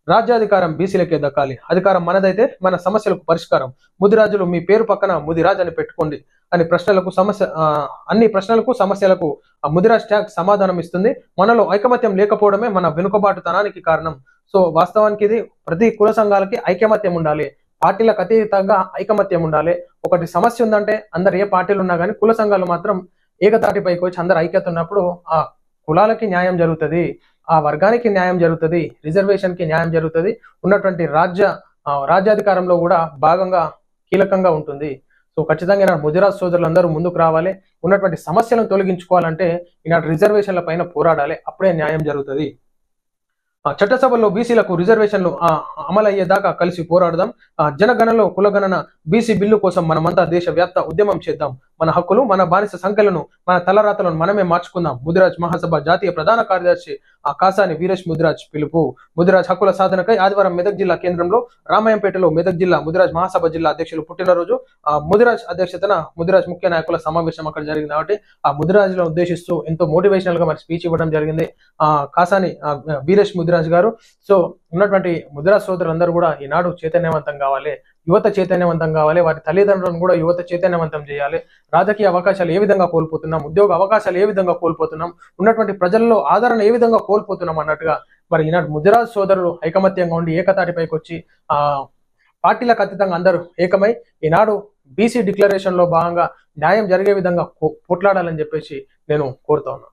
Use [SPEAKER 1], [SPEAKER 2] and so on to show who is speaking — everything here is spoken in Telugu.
[SPEAKER 1] రాజ్యాధికారం బీసీలకే దక్కాలి. అధికారం మనదైతే మన సమస్యలకు పరిష్కారం. ముదిరాజులు మీ పేరు పక్కన ముదిరాజ్ అని పెట్టుకోండి అని అన్ని ప్రశ్నలకు సమస్యలకు ముదిరాజ్ ట్యాగ్ సమాధానం ఇస్తుంది. మనలో ఐకమత్యం లేకపోవడమే మన వెనుకబాటుతనానికి కారణం. సో వాస్తవానికి ఇది ప్రతి కుల సంఘాలకి ఐకమత్యం ఉండాలి. పార్టీలకు అతీతంగా ఐకమత్యం ఉండాలి. ఒకటి సమస్య ఉందంటే అందరు ఏ పార్టీలు ఉన్నా కానీ కుల సంఘాలు మాత్రం ఏకతాటిపైకి వచ్చి అందరు ఐక్యత ఉన్నప్పుడు ఆ కులాలకి న్యాయం జరుగుతుంది, ఆ వర్గానికి న్యాయం జరుగుతుంది, రిజర్వేషన్ కి న్యాయం జరుగుతుంది, ఉన్నటువంటి రాజ్యాధికారంలో కూడా భాగంగా కీలకంగా ఉంటుంది. సో ఖచ్చితంగా ఈనాడు ముదిరాజ్ సోదరులు అందరూ ముందుకు రావాలి. ఉన్నటువంటి సమస్యలను తొలగించుకోవాలంటే ఈనాడు రిజర్వేషన్ల పైన పోరాడాలి. అప్పుడే న్యాయం జరుగుతుంది. చట్టసభల్లో బీసీలకు రిజర్వేషన్లు అమలయ్యేదాకా కలిసి పోరాడదాం. జనగణనలో కులగణన బీసీ బిల్లు కోసం మనమంతా దేశవ్యాప్త ఉద్యమం చేద్దాం. మన హక్కులు, మన బానిస సంఖ్యలను, మన తలరాతలను మనమే మార్చుకుందాం. ముదిరాజ్ మహాసభ జాతీయ ప్రధాన కార్యదర్శి కాసాని వీరేష్ ముదిరాజ్ పిలుపు. ముదిరాజ్ హక్కుల సాధనకై ఆదివారం మెదక్ జిల్లా కేంద్రంలో రామాయంపేటలో మెదక్ జిల్లా ముదిరాజ్ మహాసభ జిల్లా అధ్యక్షులు పుట్టినరోజు ముదిరాజ్ అధ్యక్షతన ముదిరాజ్ ముఖ్య నాయకుల సమావేశం అక్కడ జరిగింది. కాబట్టి ఆ ముదిరాజ్లను ఉద్దేశిస్తూ ఎంతో మోటివేషనల్ గా మరి స్పీచ్ ఇవ్వడం జరిగింది కాసాని వీరేష్ ముదిరాజ్ గారు. సో ఉన్నటువంటి ముదిరాజ్ సోదరులందరూ కూడా ఈనాడు చైతన్యవంతం కావాలి, యువత చైతన్యవంతం కావాలి, వారి తల్లిదండ్రులను కూడా యువత చైతన్యవంతం చేయాలి. రాజకీయ అవకాశాలు ఏ విధంగా కోల్పోతున్నాం, ఉద్యోగ అవకాశాలు ఏ విధంగా కోల్పోతున్నాం, ఉన్నటువంటి ప్రజల్లో ఆదరణ ఏ విధంగా కోల్పోతున్నాం అన్నట్టుగా మరి ఈనాడు ముదిరాజ్ సోదరులు ఐకమత్యంగా ఉండి ఏకతాటిపైకి వచ్చి పార్టీలకు అతీతంగా అందరూ ఏకమై ఈనాడు బీసీ డిక్లరేషన్ లో భాగంగా న్యాయం జరిగే విధంగా పోట్లాడాలని చెప్పేసి నేను కోరుతా ఉన్నాను.